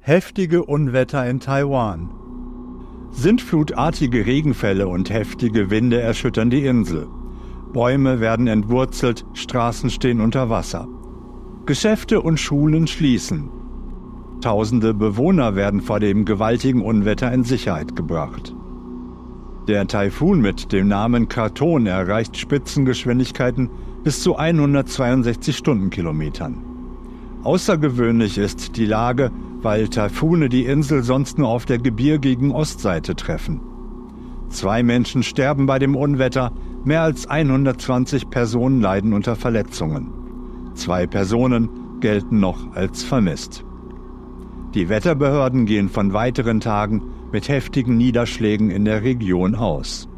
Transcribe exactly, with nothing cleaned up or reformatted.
Heftige Unwetter in Taiwan. Sintflutartige Regenfälle und heftige Winde erschüttern die Insel. Bäume werden entwurzelt, Straßen stehen unter Wasser. Geschäfte und Schulen schließen. Tausende Bewohner werden vor dem gewaltigen Unwetter in Sicherheit gebracht. Der Taifun mit dem Namen Kraton erreicht Spitzengeschwindigkeiten bis zu hundertzweiundsechzig Stundenkilometern. Außergewöhnlich ist die Lage, weil Taifune die Insel sonst nur auf der gebirgigen Ostseite treffen. Zwei Menschen sterben bei dem Unwetter, mehr als hundertzwanzig Personen leiden unter Verletzungen. Zwei Personen gelten noch als vermisst. Die Wetterbehörden gehen von weiteren Tagen mit heftigen Niederschlägen in der Region aus.